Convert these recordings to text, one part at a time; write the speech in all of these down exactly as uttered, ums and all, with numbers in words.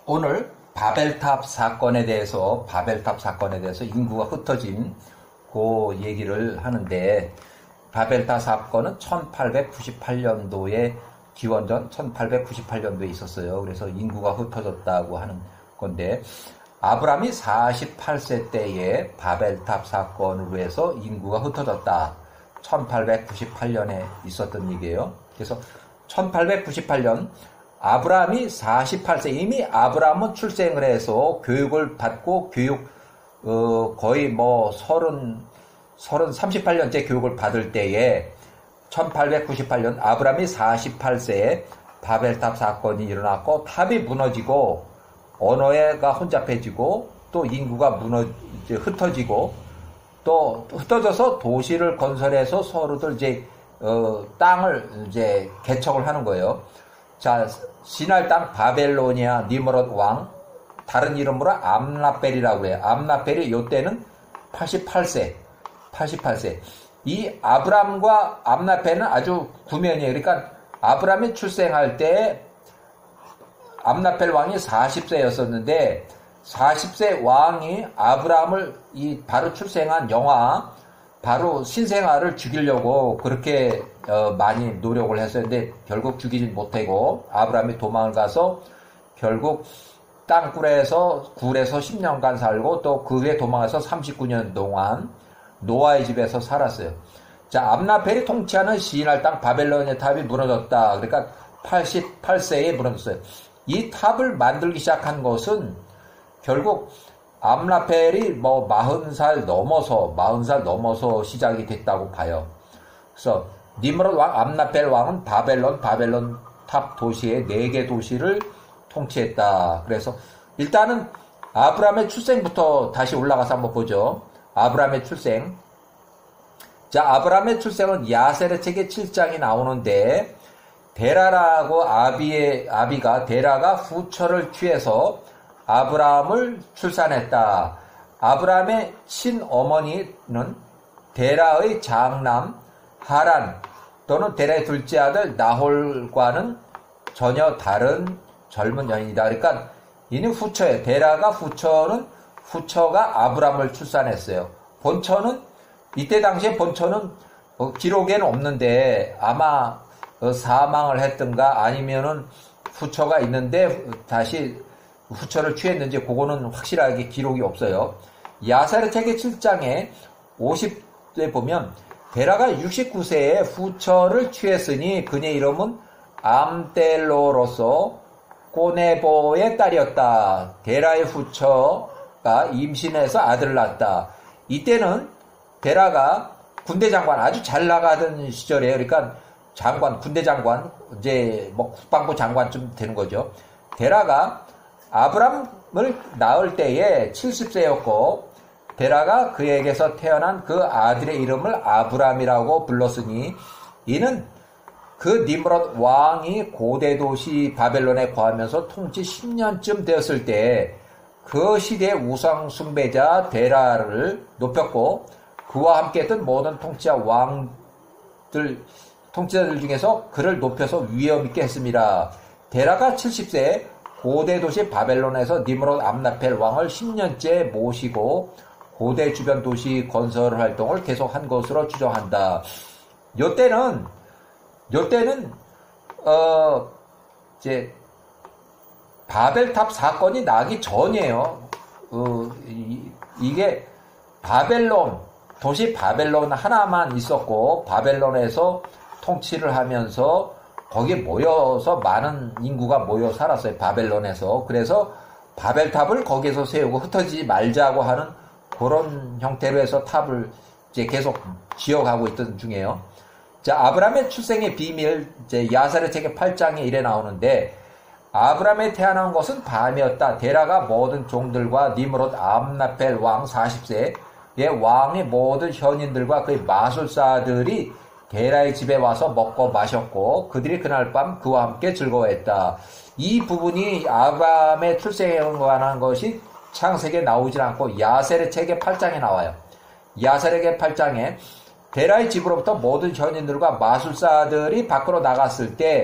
오늘 바벨탑 사건에 대해서 바벨탑 사건에 대해서 인구가 흩어진 그 얘기를 하는데, 바벨탑 사건은 천팔백구십팔 년도에 기원전 천팔백구십팔 년도에 있었어요. 그래서 인구가 흩어졌다고 하는 건데, 아브람이 사십팔 세 때에 바벨탑 사건으로 해서 인구가 흩어졌다. 천팔백구십팔 년에 있었던 얘기예요. 그래서 천팔백구십팔 년 아브라함이 사십팔 세, 이미 아브라함은 출생을 해서 교육을 받고 교육 어, 거의 뭐 서른 서른 삼십팔 년째 교육을 받을 때에 천팔백구십팔 년 아브라함이 사십팔 세에 바벨탑 사건이 일어났고, 탑이 무너지고 언어가 혼잡해지고 또 인구가 무너 이제 흩어지고 또 흩어져서 도시를 건설해서 서로들 이제 어, 땅을 이제 개척을 하는 거예요. 자, 시날 땅 바벨로니아 니므롯 왕, 다른 이름으로 암라벨이라고 해요. 암라벨이 요때는 팔십팔 세, 팔십팔 세. 이 아브람과 암라벨은 아주 구면이에요. 그러니까 아브람이 출생할 때 암라벨 왕이 사십 세였었는데, 사십 세 왕이 아브람을 이 바로 출생한 영아, 바로 신생아를 죽이려고 그렇게 어 많이 노력을 했었는데 결국 죽이지 못하고 아브람이 도망을 가서 결국 땅굴에서 굴에서 십 년간 살고 또 그 후에 도망가서 삼십구 년 동안 노아의 집에서 살았어요. 자, 암라벨이 통치하는 시날 땅 바벨로니아 탑이 무너졌다. 그러니까 팔십팔 세에 무너졌어요. 이 탑을 만들기 시작한 것은 결국 암라펠이 뭐 마흔 살 넘어서 마흔 살 넘어서 시작이 됐다고 봐요. 그래서 니므롯 왕, 암라펠 왕은 바벨론, 바벨론 탑 도시의 네 개 도시를 통치했다. 그래서 일단은 아브라함의 출생부터 다시 올라가서 한번 보죠. 아브라함의 출생. 자, 아브라함의 출생은 야세르 책의 칠 장이 나오는데, 데라라고 아비의 아비가 데라가 후처를 취해서 아브라함을 출산했다. 아브라함의 친어머니는 데라의 장남 하란 또는 데라의 둘째 아들 나홀과는 전혀 다른 젊은 여인이다. 그러니까 이는 후처예요. 데라가 후처는 후처가 아브라함을 출산했어요. 본처는 이때 당시에 본처는 기록에는 없는데 아마 사망을 했든가 아니면은 후처가 있는데 다시 후처를 취했는지 그거는 확실하게 기록이 없어요. 야사르 책의 칠 장에 오십 대 보면 데라가 육십구 세에 후처를 취했으니 그의 이름은 암델로로서 꼬네보의 딸이었다. 데라의 후처가 임신해서 아들을 낳았다. 이때는 데라가 군대 장관, 아주 잘 나가던 시절이에요. 그러니까 장관, 군대 장관, 이제 뭐 국방부 장관쯤 되는 거죠. 데라가 아브람을 낳을 때에 칠십 세였고, 데라가 그에게서 태어난 그 아들의 이름을 아브람이라고 불렀으니, 이는 그 니므롯 왕이 고대 도시 바벨론에 거하면서 통치 십 년쯤 되었을 때 그 시대의 우상 숭배자 데라를 높였고, 그와 함께 했던 모든 통치자 왕들, 통치자들 중에서 그를 높여서 위엄 있게 했습니다. 데라가 칠십 세에 고대 도시 바벨론에서 니므롯 암라펠 왕을 십 년째 모시고 고대 주변 도시 건설 활동을 계속한 것으로 추정한다. 요때는 요때는 어 이제 바벨탑 사건이 나기 전이에요. 어, 이, 이게 바벨론 도시 바벨론 하나만 있었고, 바벨론에서 통치를 하면서 거기에 모여서 많은 인구가 모여 살았어요. 바벨론에서. 그래서 바벨탑을 거기에서 세우고 흩어지지 말자고 하는 그런 형태로 해서 탑을 이제 계속 지어가고 있던 중이에요. 자, 아브라함의 출생의 비밀, 이제 야사르 책의 팔 장에 이래 나오는데, 아브라함에 태어난 것은 밤이었다. 데라가 모든 종들과 니므롯 암라펠 왕 사십 세의 왕의 모든 현인들과 그의 마술사들이 데라의 집에 와서 먹고 마셨고, 그들이 그날 밤 그와 함께 즐거워했다. 이 부분이 아브라함의 출생에 관한 것이 창세기에 나오질 않고 야세르 책의 팔 장에 나와요. 야세르 책의 팔 장에 데라의 집으로부터 모든 현인들과 마술사들이 밖으로 나갔을 때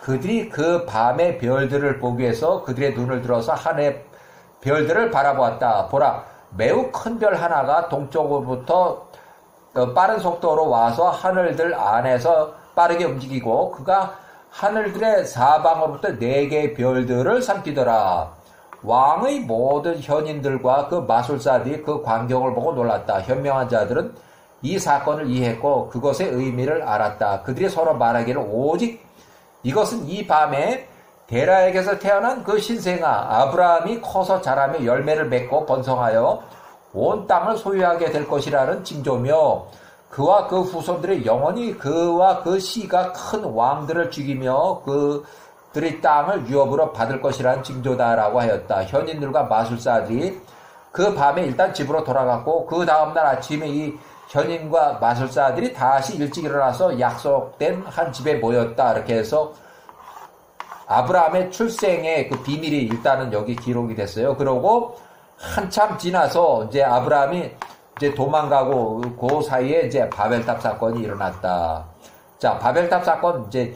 그들이 그 밤의 별들을 보기 위해서 그들의 눈을 들어서 하늘의 별들을 바라보았다. 보라, 매우 큰 별 하나가 동쪽으로부터 빠른 속도로 와서 하늘들 안에서 빠르게 움직이고 그가 하늘들의 사방으로부터 네 개의 별들을 삼키더라. 왕의 모든 현인들과 그 마술사들이 그 광경을 보고 놀랐다. 현명한 자들은 이 사건을 이해했고 그것의 의미를 알았다. 그들이 서로 말하기를 오직 이것은 이 밤에 데라에게서 태어난 그 신생아 아브라함이 커서 자라며 열매를 맺고 번성하여 온 땅을 소유하게 될 것이라는 징조며 그와 그 후손들의 영원히 그와 그 씨가 큰 왕들을 죽이며 그들의 땅을 유업으로 받을 것이라는 징조다라고 하였다. 현인들과 마술사들이 그 밤에 일단 집으로 돌아갔고 그 다음날 아침에 이 현인과 마술사들이 다시 일찍 일어나서 약속된 한 집에 모였다. 이렇게 해서 아브라함의 출생의 그 비밀이 일단은 여기 기록이 됐어요. 그러고 한참 지나서 이제 아브라함이 이제 도망가고 그 사이에 이제 바벨탑 사건이 일어났다. 자, 바벨탑 사건 이제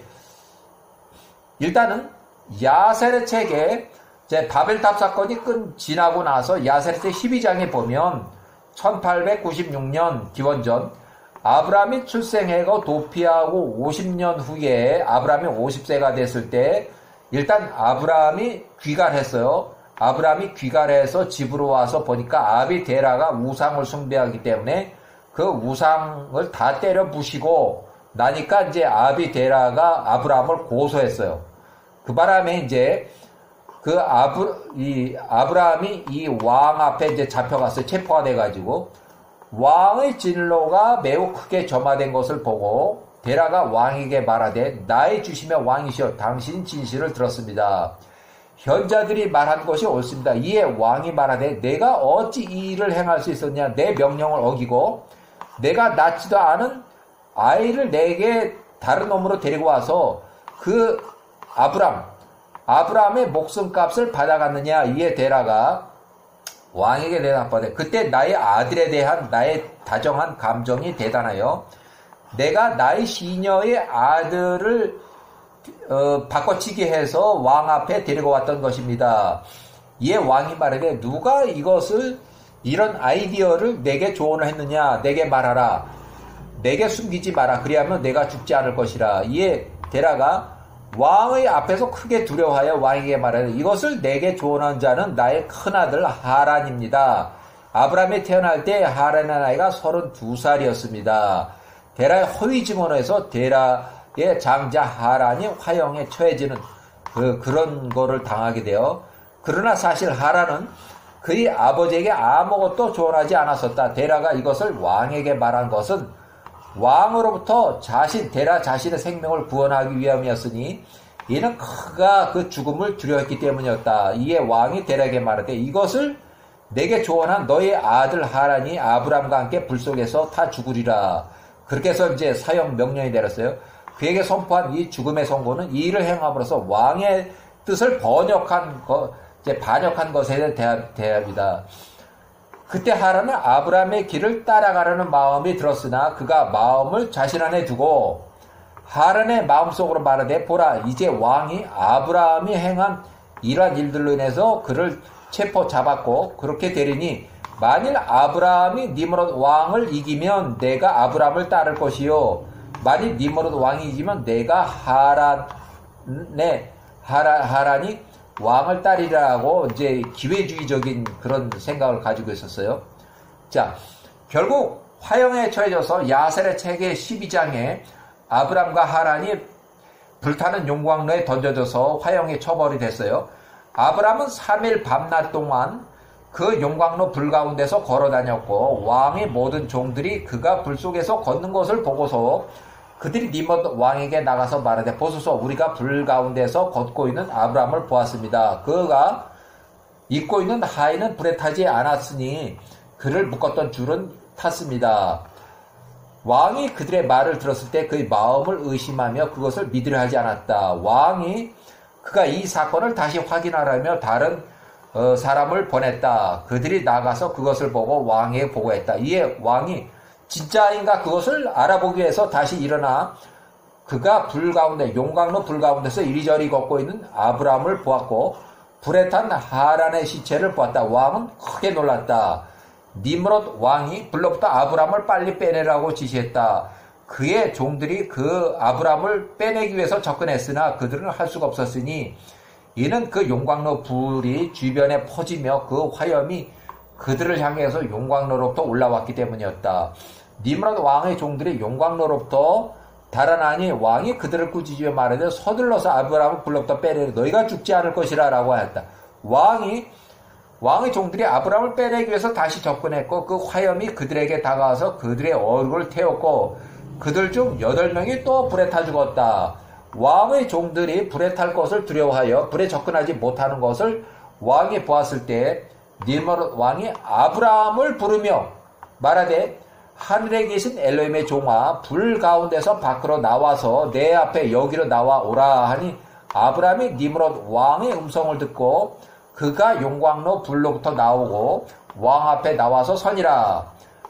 일단은 야셀의 책에 이제 바벨탑 사건이 끝 지나고 나서 야셀의 책 십이 장에 보면 천팔백구십육 년 기원전 아브라함이 출생하고 도피하고 오십 년 후에 아브라함이 오십 세가 됐을 때 일단 아브라함이 귀가했어요. 아브라함이 귀가해서 집으로 와서 보니까 아비데라가 우상을 숭배하기 때문에 그 우상을 다 때려 부시고 나니까 이제 아비데라가 아브라함을 고소했어요. 그 바람에 이제 그 아브, 이 아브라함이 이 왕 앞에 이제 잡혀갔어요. 체포가 돼가지고 왕의 진로가 매우 크게 점화된 것을 보고 데라가 왕에게 말하되 나의 주시며 왕이시여 당신 진실을 들었습니다. 현자들이 말한 것이 옳습니다. 이에 왕이 말하되 내가 어찌 이 일을 행할 수 있었냐. 내 명령을 어기고 내가 낳지도 않은 아이를 내게 다른 놈으로 데리고 와서 그 아브람 아브라함의 목숨값을 받아갔느냐. 이에 데라가 왕에게 대답하되 그때 나의 아들에 대한 나의 다정한 감정이 대단하여 내가 나의 시녀의 아들을 어, 바꿔치기 해서 왕 앞에 데리고 왔던 것입니다. 이에 왕이 말하되 누가 이것을 이런 아이디어를 내게 조언을 했느냐. 내게 말하라. 내게 숨기지 마라. 그리하면 내가 죽지 않을 것이라. 이에 데라가 왕의 앞에서 크게 두려워하여 왕에게 말하되 이것을 내게 조언한 자는 나의 큰아들 하란입니다. 아브라함이 태어날 때 하란의 나이가 서른두 살이었습니다. 데라의 허위 증언에서 데라의 장자 하란이 화형에 처해지는 그, 그런 거를 당하게 되어 그러나 사실 하란은 그의 아버지에게 아무것도 조언하지 않았었다. 데라가 이것을 왕에게 말한 것은 왕으로부터 자신, 데라 자신의 생명을 구원하기 위함이었으니 이는 그가 그 죽음을 두려웠기 때문이었다. 이에 왕이 데라에게 말하되 이것을 내게 조언한 너의 아들 하란이 아브람과 함께 불 속에서 타 죽으리라. 그렇게 해서 이제 사형 명령이 내렸어요. 그에게 선포한 이 죽음의 선고는 이 일을 행함으로써 왕의 뜻을 번역한 것, 이제 반역한 것에 대한 대합이다. 그때 하란은 아브라함의 길을 따라가려는 마음이 들었으나 그가 마음을 자신 안에 두고 하란의 마음속으로 말하되 보라 이제 왕이 아브라함이 행한 이러한 일들로 인해서 그를 체포 잡았고 그렇게 되리니 만일 아브라함이 니므롯 왕을 이기면 내가 아브라함을 따를 것이요 만일 니므롯 왕이 이기면 내가 하란의 하란, 하란이 왕을 따리라고 이제 기회주의적인 그런 생각을 가지고 있었어요. 자, 결국 화형에 처해져서 야셀의 책의 십이 장에 아브람과 하란이 불타는 용광로에 던져져서 화형에 처벌이 됐어요. 아브람은 삼 일 밤낮 동안 그 용광로 불 가운데서 걸어 다녔고 왕의 모든 종들이 그가 불 속에서 걷는 것을 보고서 그들이 니므롯 왕에게 나가서 말하되 보소서 우리가 불 가운데서 걷고 있는 아브람을 보았습니다. 그가 입고 있는 하의는 불에 타지 않았으니 그를 묶었던 줄은 탔습니다. 왕이 그들의 말을 들었을 때 그의 마음을 의심하며 그것을 믿으려 하지 않았다. 왕이 그가 이 사건을 다시 확인하려며 다른 어, 사람을 보냈다. 그들이 나가서 그것을 보고 왕에게 보고했다. 이에 왕이 진짜인가 그것을 알아보기 위해서 다시 일어나 그가 불 가운데 용광로 불 가운데서 이리저리 걷고 있는 아브라함을 보았고 불에 탄 하란의 시체를 보았다. 왕은 크게 놀랐다. 니므롯 왕이 불로부터 아브라함을 빨리 빼내라고 지시했다. 그의 종들이 그 아브라함을 빼내기 위해서 접근했으나 그들은 할 수가 없었으니 이는 그 용광로 불이 주변에 퍼지며 그 화염이 그들을 향해서 용광로로부터 올라왔기 때문이었다. 니므롯 왕의 종들이 용광로로부터 달아나니 왕이 그들을 꾸짖으며 말하되 서둘러서 아브라함을 불로부터 빼내려 너희가 죽지 않을 것이라 라고 하였다. 왕이 왕의 종들이 아브라함을 빼내기 위해서 다시 접근했고 그 화염이 그들에게 다가와서 그들의 얼굴을 태웠고 그들 중 여덟 명이 또 불에 타 죽었다. 왕의 종들이 불에 탈 것을 두려워하여 불에 접근하지 못하는 것을 왕이 보았을 때 니므롯 왕이 아브라함을 부르며 말하되 하늘에 계신 엘로힘의 종아 불 가운데서 밖으로 나와서 내 앞에 여기로 나와 오라 하니 아브라함이 니므롯 왕의 음성을 듣고 그가 용광로 불로부터 나오고 왕 앞에 나와서 서니라.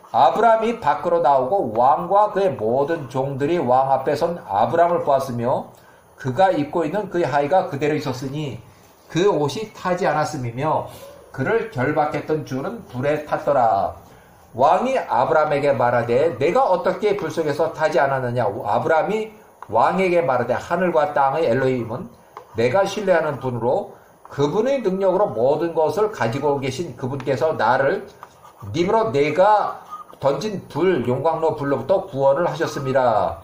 아브라함이 밖으로 나오고 왕과 그의 모든 종들이 왕 앞에 선 아브라함을 보았으며 그가 입고 있는 그의 하의가 그대로 있었으니 그 옷이 타지 않았음이며 그를 결박했던 줄은 불에 탔더라. 왕이 아브라함에게 말하되 내가 어떻게 불 속에서 타지 않았느냐. 아브라함이 왕에게 말하되 하늘과 땅의 엘로힘은 내가 신뢰하는 분으로 그분의 능력으로 모든 것을 가지고 계신 그분께서 나를 니므롯 내가 던진 불 용광로 불로부터 구원을 하셨습니다.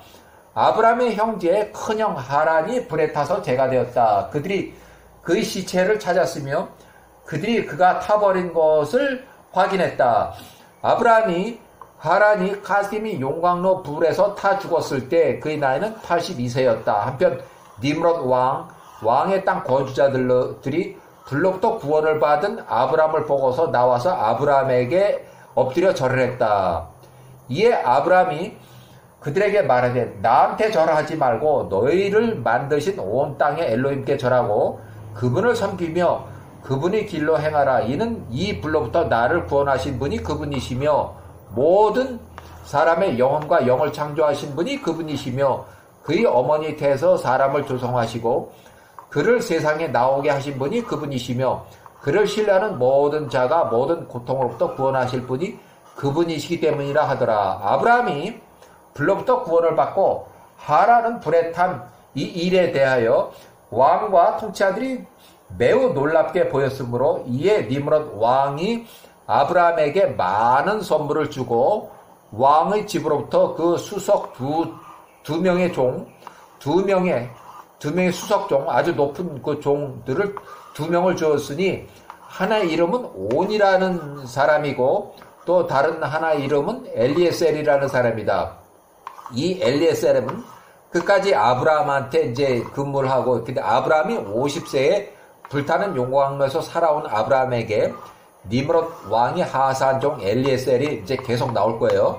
아브라함의 형제 큰형 하란이 불에 타서 죄가 되었다. 그들이 그의 시체를 찾았으며 그들이 그가 타버린 것을 확인했다. 아브라함이 하란이 카심이 용광로 불에서 타 죽었을 때 그의 나이는 팔십이 세였다. 한편 니므롯 왕 왕의 땅 거주자들이 불로부터 구원을 받은 아브라함을 보고서 나와서 아브라함에게 엎드려 절을 했다. 이에 아브라함이 그들에게 말하되 나한테 절하지 말고 너희를 만드신 온 땅의 엘로힘께 절하고 그분을 섬기며 그분의 길로 행하라. 이는 이 불로부터 나를 구원하신 분이 그분이시며 모든 사람의 영혼과 영을 창조하신 분이 그분이시며 그의 어머니 태에서 사람을 조성하시고 그를 세상에 나오게 하신 분이 그분이시며 그를 신뢰하는 모든 자가 모든 고통으로부터 구원하실 분이 그분이시기 때문이라 하더라. 아브라함이 불로부터 구원을 받고 하란은 불에 탄 이 일에 대하여 왕과 통치자들이 매우 놀랍게 보였으므로 이에 니므롯 왕이 아브라함에게 많은 선물을 주고 왕의 집으로부터 그 수석 두, 두 명의 종, 두 명의 두 명의 수석종, 아주 높은 그 종들을 두 명을 주었으니 하나의 이름은 온이라는 사람이고 또 다른 하나의 이름은 엘리에셀이라는 사람이다. 이 엘리에셀은 끝까지 아브라함한테 이제 근무를 하고, 근데 아브라함이 오십 세에 불타는 용광로에서 살아온 아브라함에게 니므롯 왕이 하사한 종 엘리에셀이 이제 계속 나올 거예요.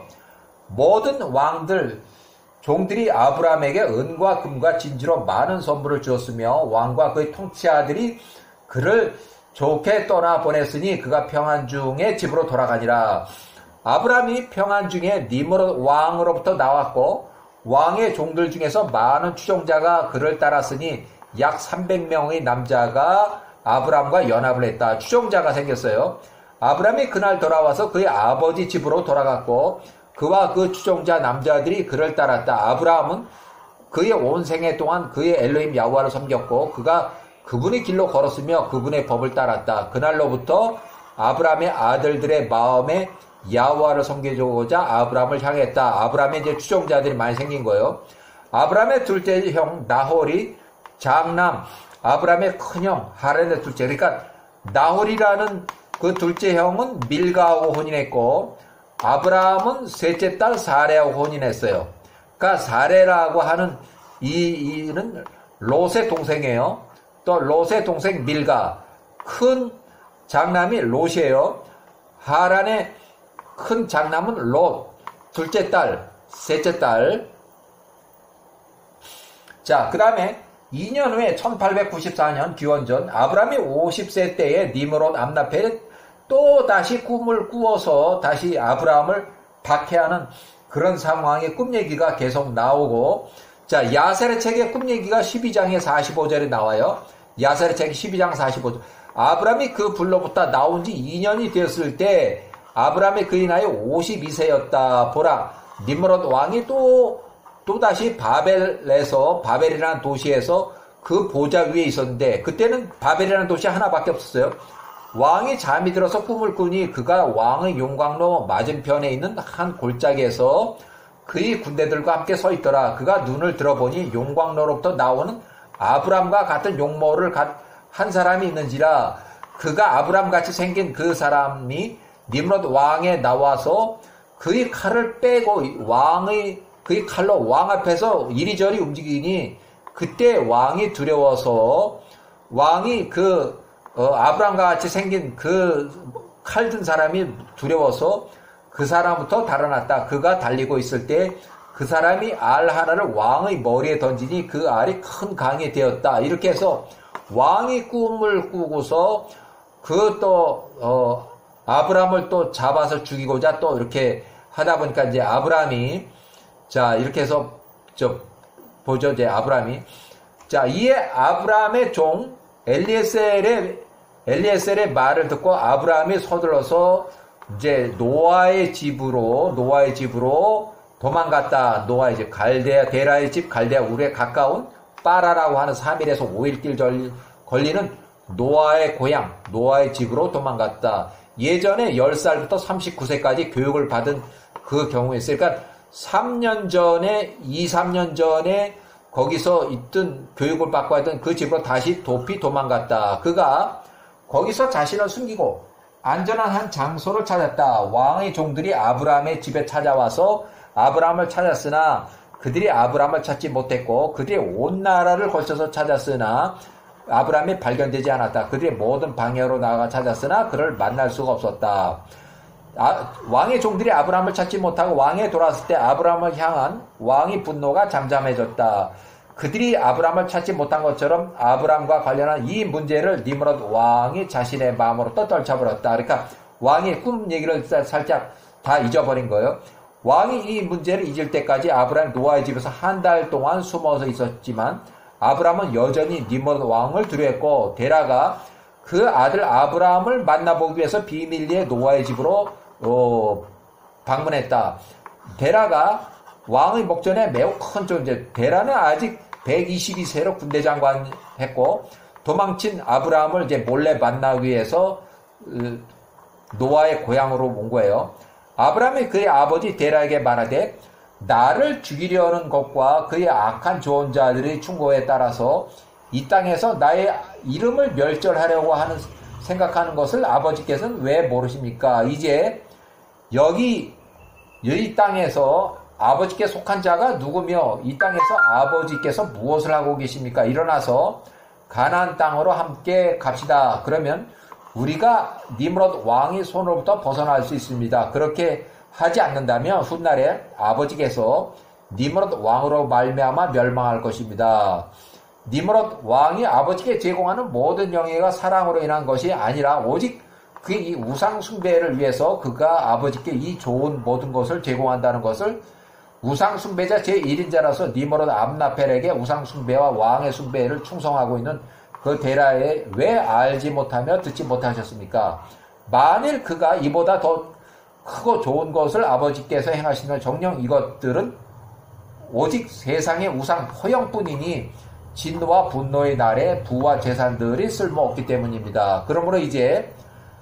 모든 왕들 종들이 아브라함에게 은과 금과 진주로 많은 선물을 주었으며 왕과 그의 통치자들이 그를 좋게 떠나 보냈으니 그가 평안 중에 집으로 돌아가니라. 아브라함이 평안 중에 니므롯 왕으로부터 나왔고 왕의 종들 중에서 많은 추종자가 그를 따랐으니 약 삼백 명의 남자가 아브라함과 연합을 했다. 추종자가 생겼어요. 아브라함이 그날 돌아와서 그의 아버지 집으로 돌아갔고 그와 그 추종자 남자들이 그를 따랐다. 아브라함은 그의 온 생애 동안 그의 엘로힘 야훼와를 섬겼고 그가 그분의 길로 걸었으며 그분의 법을 따랐다. 그날로부터 아브라함의 아들들의 마음에 야훼와를 섬겨주고자 아브라함을 향했다. 아브라함의 이제 추종자들이 많이 생긴 거예요. 아브라함의 둘째 형 나홀이 장남 아브라함의 큰형 하란의 둘째, 그러니까 나홀이라는 그 둘째 형은 밀가하고 혼인했고 아브라함은 셋째 딸 사레하고 혼인했어요. 그러니까 사레라고 하는 이 이는 롯의 동생이에요. 또 롯의 동생 밀가, 큰 장남이 롯이에요. 하란의 큰 장남은 롯, 둘째 딸, 셋째 딸. 자, 그 다음에 이 년 후에 천팔백구십사 년 기원전 아브라함이 오십 세 때에 니므롯 암나펠이 또 다시 꿈을 꾸어서 다시 아브라함을 박해하는 그런 상황의 꿈 얘기가 계속 나오고, 자, 야셀의 책의 꿈 얘기가 십이 장에 사십오 절에 나와요. 야셀의 책 십이 장 사십오 절. 아브람이 그 불로부터 나온 지 이 년이 되었을 때 아브람의 그의 나이 오십이 세였다. 보라, 니므롯 왕이 또, 또다시 바벨에서, 바벨이라는 도시에서 그 보좌 위에 있었는데, 그때는 바벨이라는 도시 하나밖에 없었어요. 왕이 잠이 들어서 꿈을 꾸니 그가 왕의 용광로 맞은편에 있는 한 골짜기에서 그의 군대들과 함께 서 있더라. 그가 눈을 들어보니 용광로로부터 나오는 아브람과 같은 용모를 한 사람이 있는지라. 그가 아브람같이 생긴 그 사람이 니므롯 왕에 나와서 그의 칼을 빼고 왕의 그의 칼로 왕 앞에서 이리저리 움직이니 그때 왕이 두려워서 왕이 그 어, 아브람과 같이 생긴 그 칼 든 사람이 두려워서 그 사람부터 달아났다. 그가 달리고 있을 때 그 사람이 알 하나를 왕의 머리에 던지니 그 알이 큰 강이 되었다. 이렇게 해서 왕이 꿈을 꾸고서 그 또 어, 아브람을 또 잡아서 죽이고자 또 이렇게 하다 보니까 이제 아브람이 자 이렇게 해서 저 보죠. 이제 아브람이 자 이에 아브람의 종 엘리에셀의 엘리에셀의 말을 듣고 아브람이 서둘러서 이제 노아의 집으로 노아의 집으로 도망갔다. 노아의 집 갈대아 데라의 집 갈대아 우르에 가까운 빠라라고 하는 삼 일에서 오 일 길 걸리는 노아의 고향 노아의 집으로 도망갔다. 예전에 열 살부터 삼십구 세까지 교육을 받은 그 경우에 있으니까 삼 년 전에 이, 삼 년 전에 거기서 있던 교육을 받고 했던 그 집으로 다시 도피 도망갔다. 그가 거기서 자신을 숨기고 안전한 한 장소를 찾았다. 왕의 종들이 아브라함의 집에 찾아와서 아브라함을 찾았으나 그들이 아브라함을 찾지 못했고 그들이 온 나라를 걸쳐서 찾았으나 아브라함이 발견되지 않았다. 그들이 모든 방향으로 나가 찾았으나 그를 만날 수가 없었다. 아, 왕의 종들이 아브라함을 찾지 못하고 왕에 돌아왔을 때 아브라함을 향한 왕의 분노가 잠잠해졌다. 그들이 아브라함을 찾지 못한 것처럼 아브라함과 관련한 이 문제를 니므롯 왕이 자신의 마음으로 또 떨쳐버렸다. 그러니까 왕의 꿈 얘기를 살짝 다 잊어버린 거예요. 왕이 이 문제를 잊을 때까지 아브라함 노아의 집에서 한 달 동안 숨어서 있었지만 아브라함은 여전히 니므롯 왕을 두려워했고 데라가 그 아들 아브라함을 만나보기 위해서 비밀리에 노아의 집으로 어, 방문했다. 데라가 왕의 목전에 매우 큰 존재. 데라는 아직 백이십이 세로 군대 장관 했고 도망친 아브라함을 이제 몰래 만나기 위해서 노아의 고향으로 온 거예요. 아브라함이 그의 아버지 데라에게 말하되 나를 죽이려는 것과 그의 악한 조언자들의 충고에 따라서 이 땅에서 나의 이름을 멸절하려고 하는 생각하는 것을 아버지께서는 왜 모르십니까? 이제 여기 이 땅에서 아버지께 속한 자가 누구며 이 땅에서 아버지께서 무엇을 하고 계십니까? 일어나서 가나안 땅으로 함께 갑시다. 그러면 우리가 니므롯 왕의 손으로부터 벗어날 수 있습니다. 그렇게 하지 않는다면 훗날에 아버지께서 니므롯 왕으로 말미암아 멸망할 것입니다. 니므롯 왕이 아버지께 제공하는 모든 영예가 사랑으로 인한 것이 아니라 오직 그 이 우상 숭배를 위해서 그가 아버지께 이 좋은 모든 것을 제공한다는 것을 우상 숭배자 제일 인자라서 니므롯 암나펠에게 우상 숭배와 왕의 숭배를 충성하고 있는 그 데라에 왜 알지 못하며 듣지 못하셨습니까? 만일 그가 이보다 더 크고 좋은 것을 아버지께서 행하시면 정녕 이것들은 오직 세상의 우상 허영뿐이니 진노와 분노의 날에 부와 재산들이 쓸모없기 때문입니다. 그러므로 이제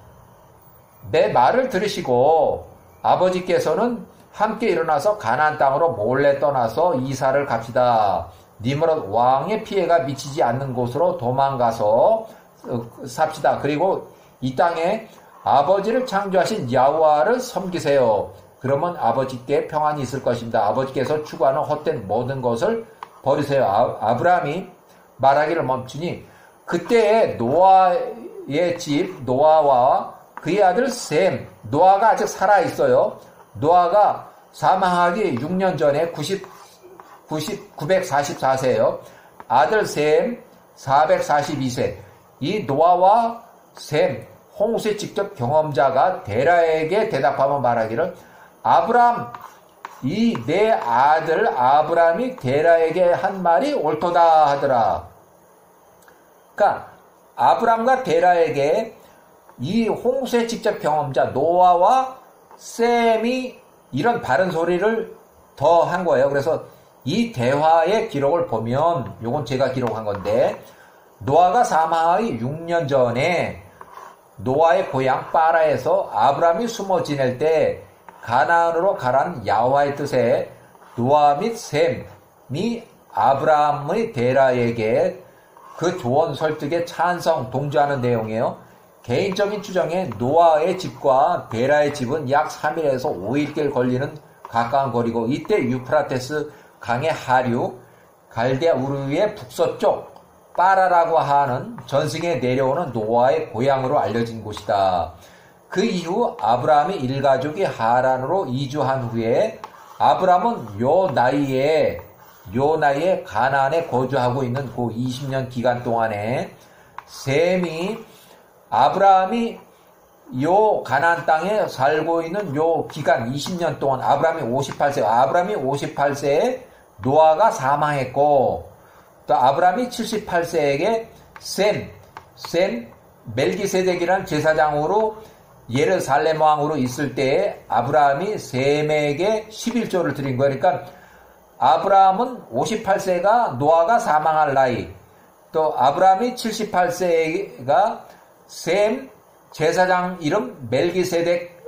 내 말을 들으시고 아버지께서는 함께 일어나서 가나안 땅으로 몰래 떠나서 이사를 갑시다. 니므롯 왕의 피해가 미치지 않는 곳으로 도망가서 삽시다. 그리고 이 땅에 아버지를 창조하신 야호와를 섬기세요. 그러면 아버지께 평안이 있을 것입니다. 아버지께서 추구하는 헛된 모든 것을 버리세요. 아, 아브라함이 말하기를 멈추니 그때에 노아의 집 노아와 그의 아들 셈, 노아가 아직 살아있어요. 노아가 사망하기 육 년 전에 구십, 구십, 구백사십사 세예요. 아들 셈 사백사십이 세. 이 노아와 셈, 홍수의 직접 경험자가 데라에게 대답하며 말하기를 아브람, 이 내 아들 아브라함이 데라에게 한 말이 옳도다 하더라. 그러니까 아브라함과 데라에게 이 홍수의 직접 경험자 노아와 셈이 이런 바른 소리를 더 한 거예요. 그래서 이 대화의 기록을 보면, 요건 제가 기록한 건데, 노아가 사망하기 육 년 전에 노아의 고향 빠라에서 아브라함이 숨어 지낼 때 가나안으로 가란 야호와의 뜻에 노아 및 셈이 아브라함의 데라에게 그 조언 설득에 찬성 동조하는 내용이에요. 개인적인 추정에 노아의 집과 데라의 집은 약 삼 일에서 오 일길 걸리는 가까운 거리고, 이때 유프라테스 강의 하류 갈대아 우르의 북서쪽 빠라라고 하는 전승에 내려오는 노아의 고향으로 알려진 곳이다. 그 이후 아브라함이 일가족이 하란으로 이주한 후에 아브라함은 요 나이에 요 나이에 가나안에 거주하고 있는 그 이십 년 기간 동안에 셈이 아브라함이 요 가나안 땅에 살고 있는 요 기간 이십 년 동안 아브라함이 오십팔 세, 아브라함이 오십팔 세에 노아가 사망했고, 또 아브라함이 칠십팔 세에게 셈, 셈 멜기세덱이라는 제사장으로 예루살렘 왕으로 있을 때에 아브라함이 셈에게 십일조를 드린 거예요. 그러니까 아브라함은 오십팔 세가 노아가 사망할 나이, 또 아브라함이 칠십팔 세가 셈 제사장 이름 멜기세덱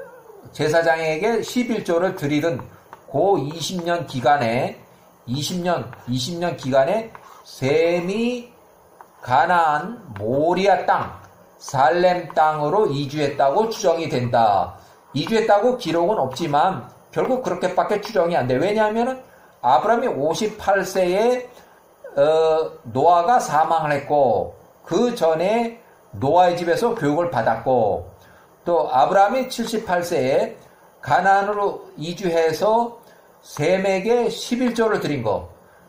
제사장에게 십일조를 드리던 그 이십 년 기간에 이십 년, 이십 년 기간에 셈이 가나안 모리아 땅, 살렘 땅으로 이주했다고 추정이 된다. 이주했다고 기록은 없지만 결국 그렇게밖에 추정이 안 돼. 왜냐하면 아브라함이 오십팔 세에 어, 노아가 사망을 했고, 그 전에 노아의 집에서 교육을 받았고, 또 아브라함이 칠십팔 세에 가나안으로 이주해서 셈에게 십일조를 드린 거.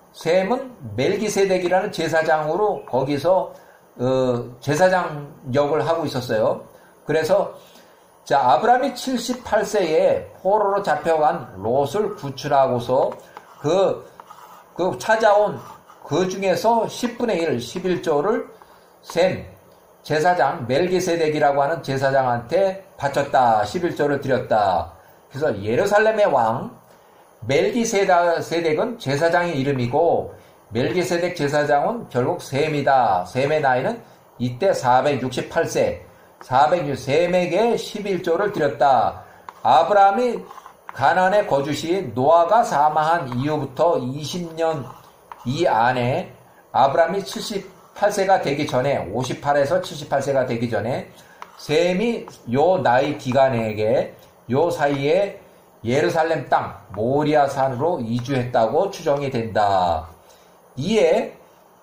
셈은 멜기세덱이라는 제사장으로 거기서 어, 제사장 역을 하고 있었어요. 그래서 자 아브라함이 칠십팔 세에 포로로 잡혀간 롯을 구출하고서 그, 그 찾아온 그 중에서 십분의 일, 십일조를 셈 제사장 멜기세덱이라고 하는 제사장한테 바쳤다. 십일조를 드렸다. 그래서 예루살렘의 왕 멜기세덱은 제사장의 이름이고, 멜기세덱 제사장은 결국 셈이다. 셈의 나이는 이때 사백육십팔 세, 사백육 셈에게 십일조를 드렸다. 아브라함이 가나안에 거주시 노아가 사망한 이후부터 이십 년 이 안에 아브라함이 칠십팔 세가 되기 전에, 오십팔에서 칠십팔 세가 되기 전에 셈이 요 나이 기간에게 요 사이에 예루살렘 땅 모리아 산으로 이주했다고 추정이 된다. 이에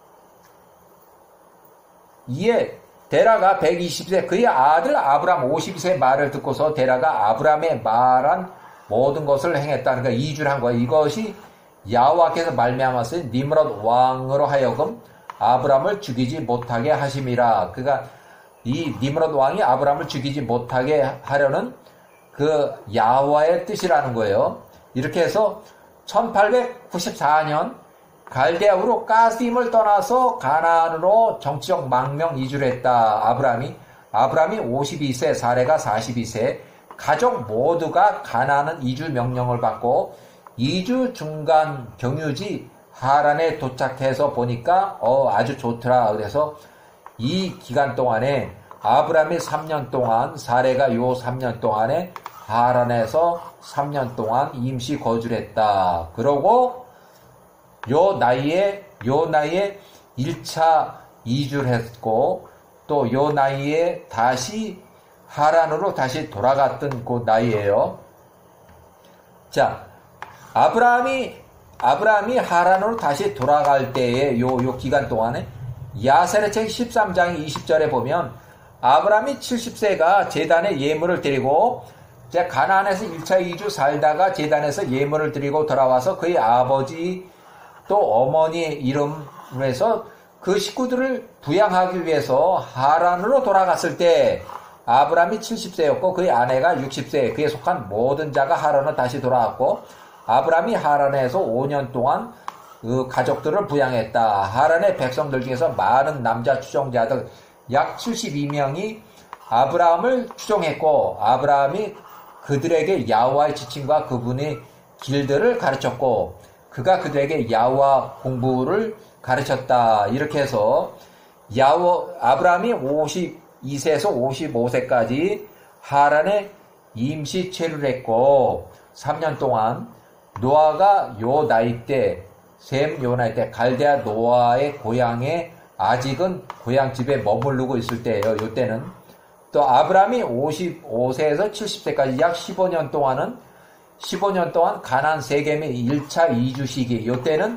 이에 데라가 백이십 세, 그의 아들 아브람 오십 세 말을 듣고서 데라가 아브람의 말한 모든 것을 행했다. 그러니까 이주를 한 거야. 이것이 야호와께서 말미암아서 니므롯 왕으로 하여금 아브람을 죽이지 못하게 하심이라. 그러니까 이 니므롯 왕이 아브람을 죽이지 못하게 하려는 그 야호와의 뜻이라는 거예요. 이렇게 해서 천팔백구십사 년 갈대아우로 가스임을 떠나서 가나안으로 정치적 망명 이주를 했다. 아브람이 아브람이 오십이 세, 사레가 사십이 세, 가족 모두가 가나안 이주 명령을 받고 이주 중간 경유지 하란에 도착해서 보니까 어 아주 좋더라. 그래서 이 기간 동안에 아브람이 삼 년 동안, 사레가 요 삼 년 동안에 하란에서 삼 년 동안 임시 거주를 했다. 그러고 요 나이에 요 나이에 일 차 이주를 했고, 또 요 나이에 다시 하란으로 다시 돌아갔던 그 나이에요. 자, 아브라함이 아브라함이 하란으로 다시 돌아갈 때에 요 요 기간 동안에 야세르책 십삼 장 이십 절에 보면 아브라함이 칠십 세가 제단에 예물을 드리고, 자 가나안에서 일 차 이주 살다가 제단에서 예물을 드리고 돌아와서 그의 아버지 또 어머니의 이름에서 그 식구들을 부양하기 위해서 하란으로 돌아갔을 때 아브라함이 칠십 세였고 그의 아내가 육십 세, 그에 속한 모든 자가 하란으로 다시 돌아왔고, 아브라함이 하란에서 오 년 동안 그 가족들을 부양했다. 하란의 백성들 중에서 많은 남자 추종자들 약 칠십이 명이 아브라함을 추종했고 아브라함이 그들에게 야호와의 지침과 그분의 길들을 가르쳤고 그가 그들에게 야호와 공부를 가르쳤다. 이렇게 해서 야호 아브라함이 오십이 세에서 오십오 세까지 하란에 임시 체류를 했고 삼 년 동안 노아가 요 나이 때 셈 요 나이 때 갈대아 노아의 고향에 아직은 고향 집에 머무르고 있을 때예요. 요 때는 또 아브라함이 오십오 세에서 칠십 세까지 약 십오 년 동안은 십오 년 동안 가나안 세겜의 일 차 이주 시기 요 때는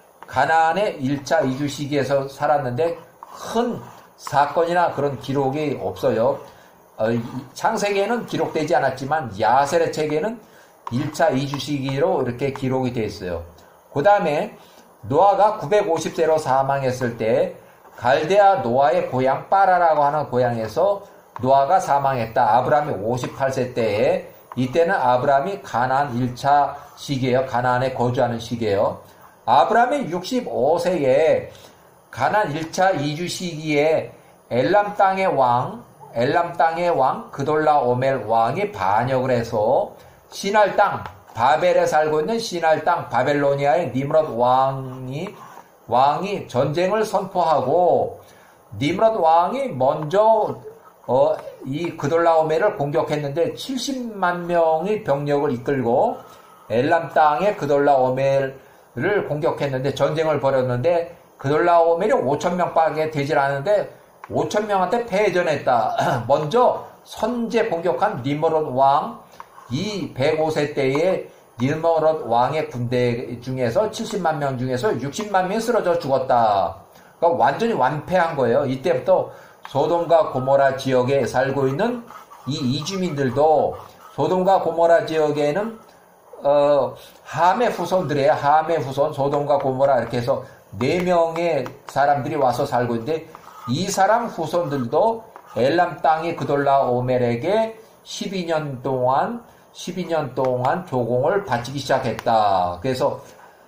가나안의 일 차 이주 시기에서 살았는데 큰 사건이나 그런 기록이 없어요. 어, 창세기에는 기록되지 않았지만 야셀의 책에는 일 차 이주 시기로 이렇게 기록이 되어 있어요. 그 다음에 노아가 구백오십 세로 사망했을 때 갈대아 노아의 고향 빠라라고 하는 고향에서 노아가 사망했다. 아브라함이 오십팔 세 때에 이때는 아브라함이 가나안 일 차 시기예요. 가나안에 거주하는 시기예요. 아브라함이 육십오 세에 가나안 일 차 이주 시기에 엘람 땅의 왕 엘람 땅의 왕 그돌라오멜 왕이 반역을 해서 시날 땅 바벨에 살고 있는 시날 땅 바벨로니아의 니므롯 왕이 왕이 전쟁을 선포하고 니므롯 왕이 먼저 어, 이 그돌라오멜을 공격했는데 칠십만 명의 병력을 이끌고 엘람 땅의 그돌라오멜을 공격했는데 전쟁을 벌였는데 그돌라오멜이 오천 명밖에 되질 않았는데 오천 명한테 패전했다. 먼저 선제 공격한 니므롯 왕 이 백오 세 때의 니므롯 왕의 군대 중에서 칠십만 명 중에서 육십만 명이 쓰러져 죽었다. 그러니까 완전히 완패한 거예요. 이때부터 소돔과 고모라 지역에 살고 있는 이 이주민들도 소돔과 고모라 지역에는 어, 함의 후손들이에요. 함의 후손 소돔과 고모라 이렇게 해서 네 명의 사람들이 와서 살고 있는데 이 사람 후손들도 엘람 땅의 그돌라오멜에게 십이 년 동안 십이 년 동안 조공을 바치기 시작했다. 그래서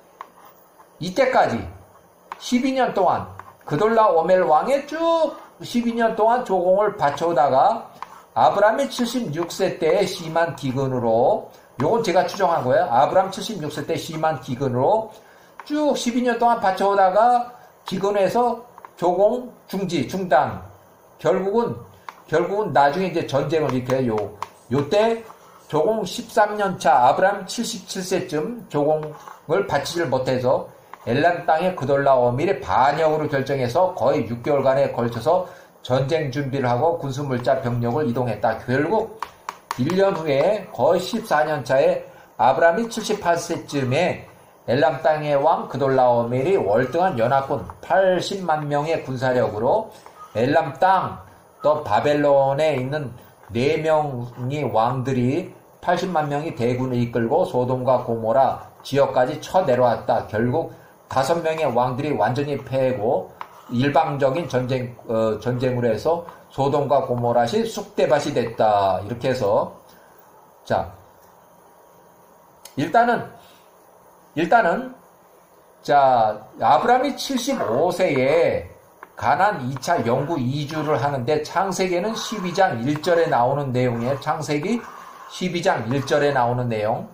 이때까지 십이 년 동안 그돌라오멜 왕의 쭉 십이 년 동안 조공을 바쳐오다가 아브라함이 칠십육 세 때의 심한 기근으로 요건 제가 추정한 거예요. 아브라함 칠십육 세 때 심한 기근으로 쭉 십이 년 동안 바쳐오다가 기근해서 조공 중지 중단 결국은 결국은 나중에 이제 전쟁을 일으켜요. 요 요때 조공 십삼 년 차 아브라함 칠십칠 세쯤 조공을 바치질 못해서 엘람 땅의 그돌라오멜이 반역으로 결정해서 거의 육 개월간에 걸쳐서 전쟁 준비를 하고 군수물자 병력을 이동했다. 결국 일 년 후에 거의 십사 년 차에 아브라함이 칠십팔 세쯤에 엘람 땅의 왕 그돌라오멜이 월등한 연합군 팔십만 명의 군사력으로 엘람 땅 또 바벨론에 있는 네 명의 왕들이 팔십만 명이 대군을 이끌고 소돔과 고모라 지역까지 쳐내려왔다. 결국 다섯 명의 왕들이 완전히 패고 일방적인 전쟁, 어, 전쟁으로 해서 소돔과 고모라시 쑥대밭이 됐다. 이렇게 해서 자 일단은 일단은 자 아브라함이 칠십오 세에 가나안 이 차 영구 이주를 하는데 창세기에는 십이 장 일 절에 나오는 내용이에요. 창세기 십이 장 일 절에 나오는 내용.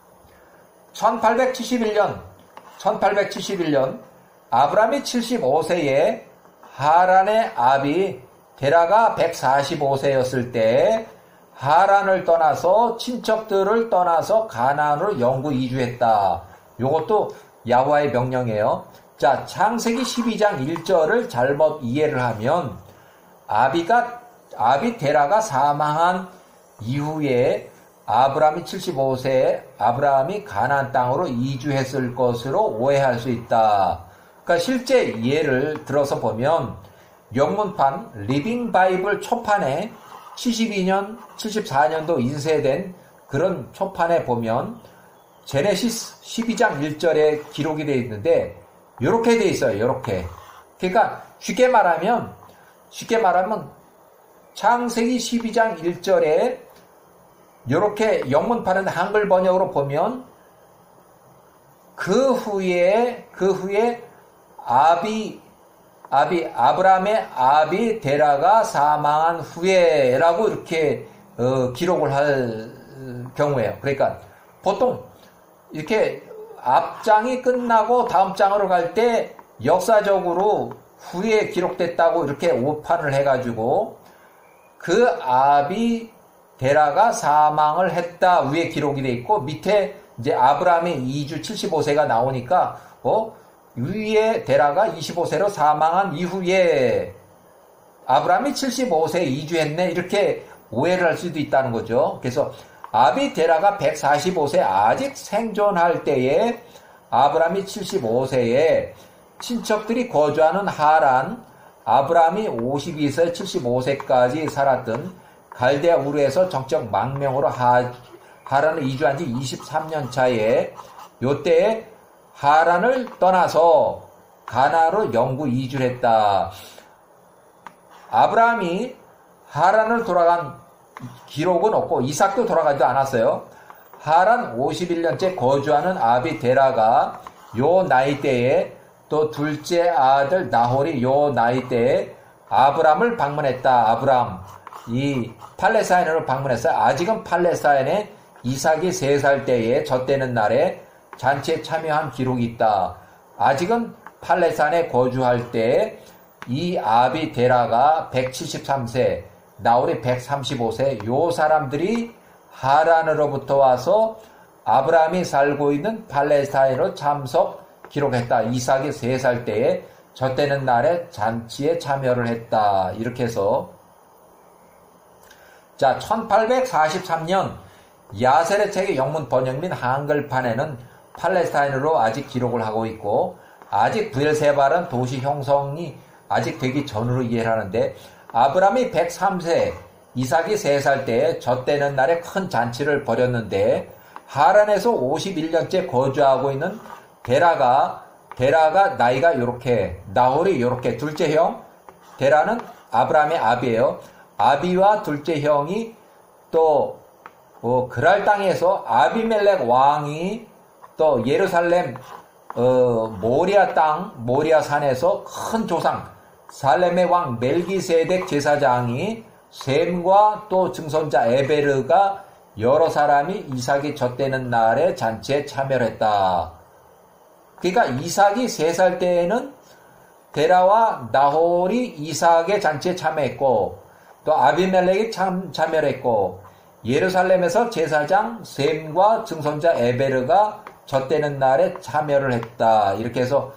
천팔백칠십일 년 천팔백칠십일 년 아브라함이 칠십오 세에 하란의 아비 데라가 백사십오 세였을 때 하란을 떠나서 친척들을 떠나서 가나안으로 영구 이주했다. 이것도 야호와의 명령이에요. 자, 창세기 십이 장 일 절을 잘못 이해를 하면 아비가 아비 데라가 사망한 이후에 아브라함이 칠십오 세에 아브라함이 가나안 땅으로 이주했을 것으로 오해할 수 있다. 그러니까 실제 예를 들어서 보면 영문판 리빙 바이블 초판에 칠십이 년, 칠십사 년도 인쇄된 그런 초판에 보면 제네시스 십이 장 일 절에 기록이 되어 있는데 요렇게 되어 있어요. 요렇게. 그러니까 쉽게 말하면 쉽게 말하면 창세기 십이 장 일 절에 요렇게 영문판은 한글 번역으로 보면 그 후에 그 후에 아비 아비 아브라함의 아비 데라가 사망한 후에라고 이렇게 어, 기록을 할 경우에요. 그러니까 보통 이렇게 앞장이 끝나고 다음 장으로 갈 때 역사적으로 후에 기록됐다고 이렇게 오판을 해가지고 그 아비 데라가 사망을 했다 위에 기록이 돼 있고 밑에 이제 아브라함의 이주 칠십오 세가 나오니까 어 위에 데라가 이십오 세로 사망한 이후에 아브라함이 칠십오 세 이주했네 이렇게 오해를 할 수도 있다는 거죠. 그래서 아비 데라가 백사십오 세 아직 생존할 때에 아브라함이 칠십오 세에 친척들이 거주하는 하란, 아브라함이 오십이 세 칠십오 세까지 살았던 갈대아 우르에서 정적 망명으로 하, 하란을 이주한 지 이십삼 년 차에 요때에 하란을 떠나서 가나안으로 영구 이주를 했다. 아브라함이 하란을 돌아간 기록은 없고 이삭도 돌아가지도 않았어요. 하란 오십일 년째 거주하는 아비 데라가 요 나이대에 또 둘째 아들 나홀이 요 나이대에 아브람을 방문했다. 아브람 이 팔레스타인으로 방문했어요. 아직은 팔레스타인에 이삭이 세 살 때에 젖되는 날에 잔치에 참여한 기록이 있다. 아직은 팔레스타인에 거주할 때 이 아비 데라가 백칠십삼 세, 나홀이 백삼십오 세 요 사람들이 하란으로부터 와서 아브라함이 살고 있는 팔레스타인으로 참석 기록했다. 이삭이 세 살 때에 젖되는 날에 잔치에 참여를 했다. 이렇게 해서 자 천팔백사십삼 년 야셀의 책의 영문 번역 및 한글판에는 팔레스타인으로 아직 기록을 하고 있고 아직 브엘세바라는 도시 형성이 아직 되기 전으로 이해를 하는데 아브라함이 백삼 세, 이삭이 세 살 때에 젖되는 날에 큰 잔치를 벌였는데 하란에서 오십일 년째 거주하고 있는 데라가 데라가 나이가 요렇게 나홀이 요렇게 둘째 형 데라는 아브라함의 아비예요. 아비와 둘째 형이 또 어, 그랄 땅에서 아비멜렉 왕이 또 예루살렘 어, 모리아 땅 모리아 산에서 큰 조상 살렘의 왕 멜기세덱 제사장이 셈과 또 증손자 에베르가 여러 사람이 이삭이 젖되는 날에 잔치에 참여를 했다. 그러니까 이삭이 세 살 때에는 데라와 나홀이 이삭의 잔치에 참여했고 또 아비멜렉이 참, 참여를 했고 예루살렘에서 제사장 셈과 증손자 에베르가 젖되는 날에 참여를 했다. 이렇게 해서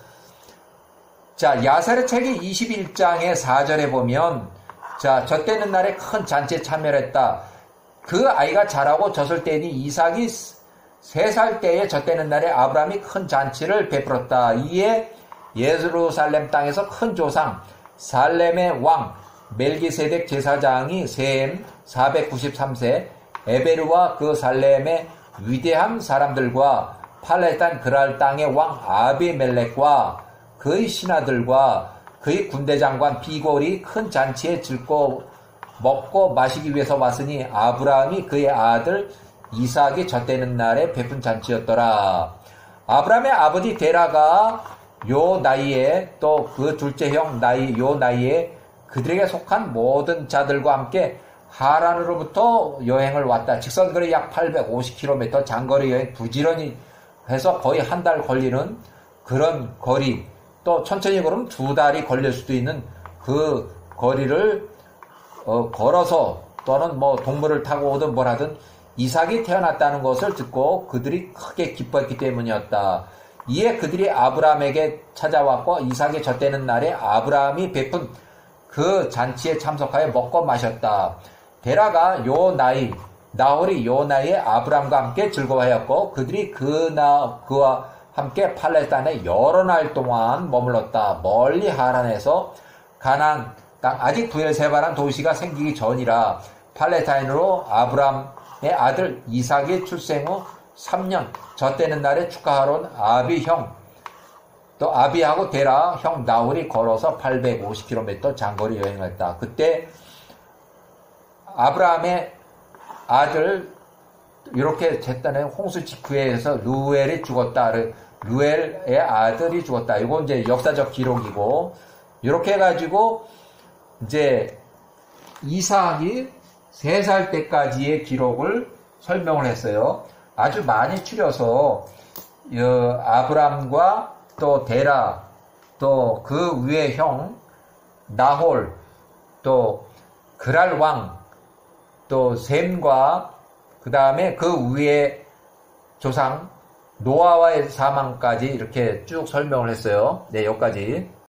자 야셀의 책이 이십일 장의 사 절에 보면 자 젖되는 날에 큰 잔치에 참여를 했다. 그 아이가 자라고 젖을 때니 이삭이 세 살 때에 젖되는 날에 아브라함이 큰 잔치를 베풀었다. 이에 예루살렘 땅에서 큰 조상 살렘의 왕 멜기세덱 제사장이 셈 사백구십삼 세 에베르와 그 살렘의 위대한 사람들과 팔레스타인 그랄 땅의 왕 아비멜렉과 그의 신하들과 그의 군대장관 비골이 큰 잔치에 즐거 먹고 마시기 위해서 왔으니 아브라함이 그의 아들 이삭이 젖되는 날에 베푼 잔치였더라. 아브라함의 아버지 데라가 요 나이에 또 그 둘째 형 나이 요 나이에 그들에게 속한 모든 자들과 함께 하란으로부터 여행을 왔다. 직선거리 약 팔백오십 킬로미터 장거리 여행 부지런히 해서 거의 한 달 걸리는 그런 거리 또 천천히 걸으면 두 달이 걸릴 수도 있는 그 거리를 어, 걸어서 또는 뭐 동물을 타고 오든 뭘 하든 이삭이 태어났다는 것을 듣고 그들이 크게 기뻐했기 때문이었다. 이에 그들이 아브라함에게 찾아왔고 이삭이 젖되는 날에 아브라함이 베푼 그 잔치에 참석하여 먹고 마셨다. 데라가 요 나이 나홀이 요 나이에 아브라함과 함께 즐거워하였고 그들이 그나 그와 함께 팔레스타인에 여러 날 동안 머물렀다. 멀리 하란에서 가나안 땅 아직 브엘세바란 도시가 생기기 전이라 팔레스타인으로 아브라함의 아들 이삭이 출생 후 삼 년 젖되는 날에 축하하러 온 아비 형 또 아비하고 데라 형 나홀이 걸어서 팔백오십 킬로미터 장거리 여행했다. 그때 아브라함의 아들 이렇게 됐다는 홍수 직후에서 루엘이 죽었다. 루엘의 아들이 죽었다. 이건 이제 역사적 기록이고, 이렇게 해가지고 이제 이삭이 세 살 때까지의 기록을 설명을 했어요. 아주 많이 추려서 아브람과 또 데라, 또 그 위의 형 나홀, 또 그랄 왕, 또 셈과 그 다음에 그 위의 조상 노아와의 사망까지 이렇게 쭉 설명을 했어요. 네, 여기까지.